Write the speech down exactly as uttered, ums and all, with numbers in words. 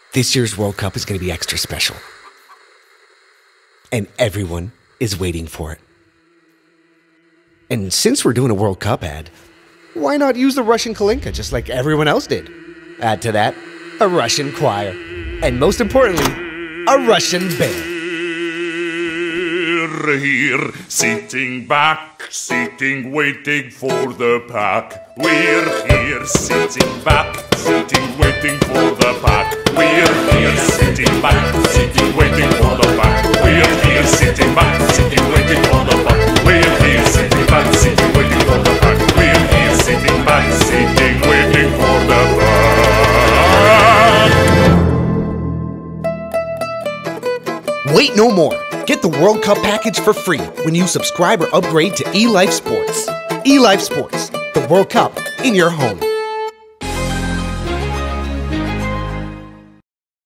This year's World Cup is going to be extra special. And everyone is waiting for it. And since we're doing a World Cup ad, why not use the Russian Kalinka just like everyone else did? Add to that, a Russian choir. And most importantly, a Russian band. Here, sitting back, sitting, waiting for the pack. We're here, sitting back, sitting, waiting for the pack. We're here, sitting back, sitting, waiting for the pack. We're here, sitting back, sitting, waiting for the pack. We're here, sitting back, sitting, waiting for the pack. We're here, sitting back, sitting, waiting for the pack. Wait no more. Get the World Cup package for free when you subscribe or upgrade to eLife Sports. eLife Sports, the World Cup in your home.